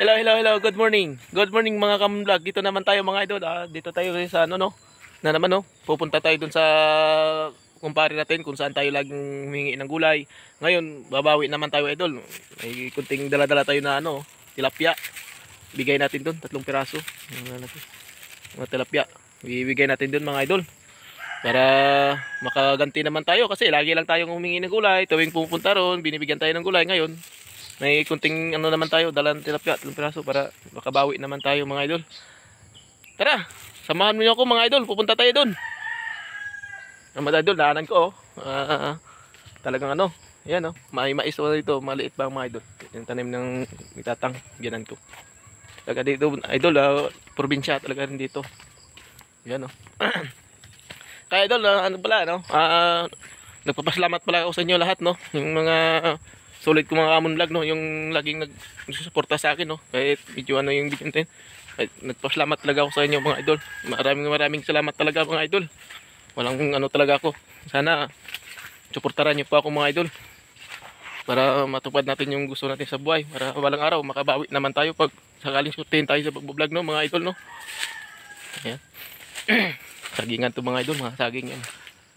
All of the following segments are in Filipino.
Hello, hello, hello. Good morning. Good morning mga kam-vlog. Dito naman tayo mga idol. Dito tayo sa ano no. Na naman no. Pupunta tayo dun sa kumpare natin kung saan tayo laging humingi ng gulay. Ngayon, babawi naman tayo idol. May kunting dala-dala tayo na ano, tilapia. Bigay natin dun, 3 piraso. Mga tilapia. Bibigay natin dun mga idol. Para makaganti naman tayo kasi lagi lang tayong humingi ng gulay. Tuwing pupunta ron, binibigyan tayo ng gulay. Ngayon, may kunting ano naman tayo, dalang tilapia, 3 piraso para makabawi naman tayo mga idol. Tara, samahan mo niyo ako mga idol, pupunta tayo doon. Mga idol, daanan ko talagang ano, yan may mais dito, maliit pa mga idol. Yung tanim ng itatang, ginan ko. Talaga dito idol, probinsya talaga rin dito. Yan Kaya idol, ano pala nagpapasalamat pala ako sa inyo lahat yung mga sulit ko mga Kamon Vlog yung laging nagsusuporta sa akin kahit medyo yung video natin. Nagpasalamat talaga ako sa inyo mga idol. Maraming salamat talaga mga idol. Walang ano talaga ako. Sana suportaran niyo po ako mga idol. Para matupad natin yung gusto natin sa buhay. Para walang araw makabawi naman tayo pag sakaling sutin tayo sa pag-vlog mga idol Ayan. Sagingan to mga idol, mga saging yan.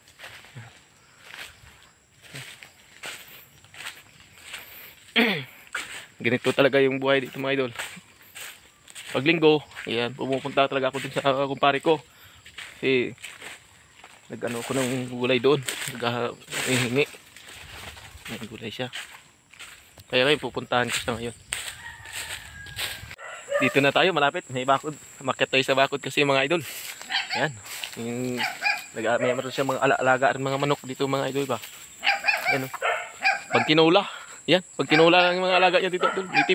Ganito talaga yung buhay dito mga idol. Pag linggo, ayan, pumupunta talaga ako dun sa kumpare ko. Kasi nag-ano ko ng gulay doon. Nag-hingi. May gulay siya. Kaya ngayon pupuntahan ko siya ngayon. Dito na tayo, malapit. May bakod. Makyat tayo sa bakod kasi mga idol. Ayan. May meron siya mga alaga at mga manok dito mga idol ba. Ayan Pag tinula. Yan, pag tinula lang yung mga alaga niya dito, native.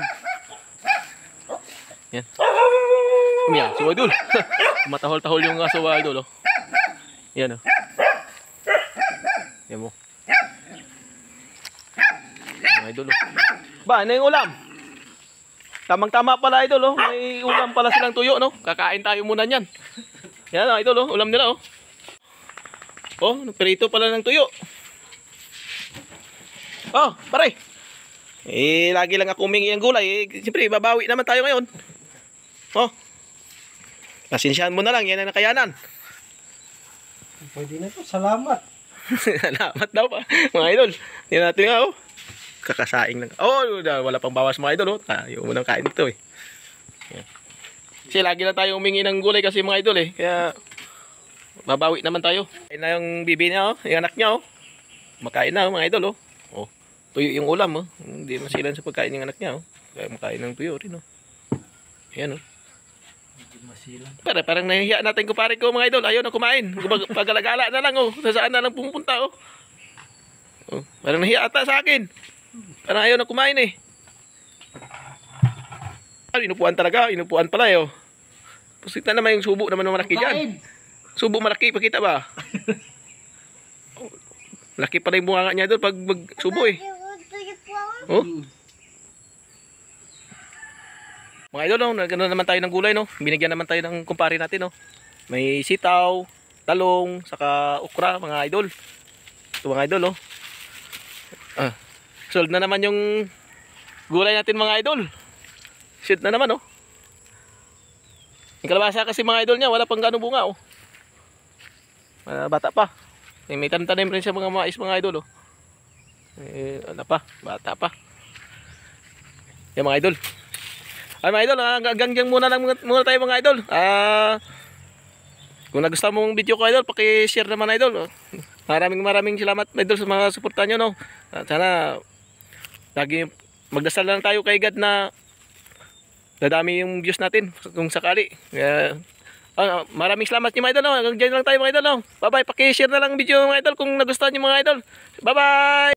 Yan. Yan, so idol. Matahol-tahol yung aso idol Yan Yan mo. Yan idol Ba, ano yung ulam? Tamang-tama pala idol May ulam pala silang tuyo Kakain tayo muna niyan. Yan idol ulam nila nagperito pala ng tuyo. Pare. Lagi lang ako humingi ng gulay. Siyempre, babawi naman tayo ngayon. Pasensyahan mo na lang. Yan ang nakayanan. Pwede na ito. Salamat. Salamat daw pa. Mga idol. Yan natin nga Kakasaing lang. Wala pang bawas mga idol Tayo mo nang kain dito Yan. Kasi lagi lang tayo humingi ng gulay kasi mga idol Kaya babawi naman tayo. Kain na yung bibi niya yung anak niya Makain na mga idol tuyo yung ulam Hindi masilan sa pagkain ng anak niya Kaya makain ng tuyo rin Ayan Parang nahihiya natin kumpare ko mga idol. Ayaw na kumain. Pag-alagala na lang Saan na lang pumupunta Parang nahihiya ata sa akin. Parang ayaw na kumain Inupuan talaga. Inupuan pala Pusita naman yung subo naman ng malaki dyan. Subo malaki. Pakita ba? Malaki pala yung bunga niya doon pag subo Mga idol nagano naman tayo ng gulay Binigyan naman tayo ng kumpare natin May sitaw, talong, saka okra mga idol. Ito mga idol sold na naman yung gulay natin mga idol. Shoot na naman Yung kalabasa kasi mga idol niya wala pang ganong bunga bata pa. May tanim rin siya mga mais mga idol ano pa, bata pa. Yan mga idol. Mga idol, hanggang dyan muna tayo mga idol. Kung nagustuhan mong video ko idol, paki-share naman idol. Maraming salamat idol sa mga suporta nyo Sana lagi magdasal lang tayo kay God na dadami yung views natin kung sakali. Maraming salamat nyo mga idol Hanggang dyan lang tayo mga idol Bye bye, paki-share na lang video mga idol kung nagustuhan nyo mga idol. Bye bye.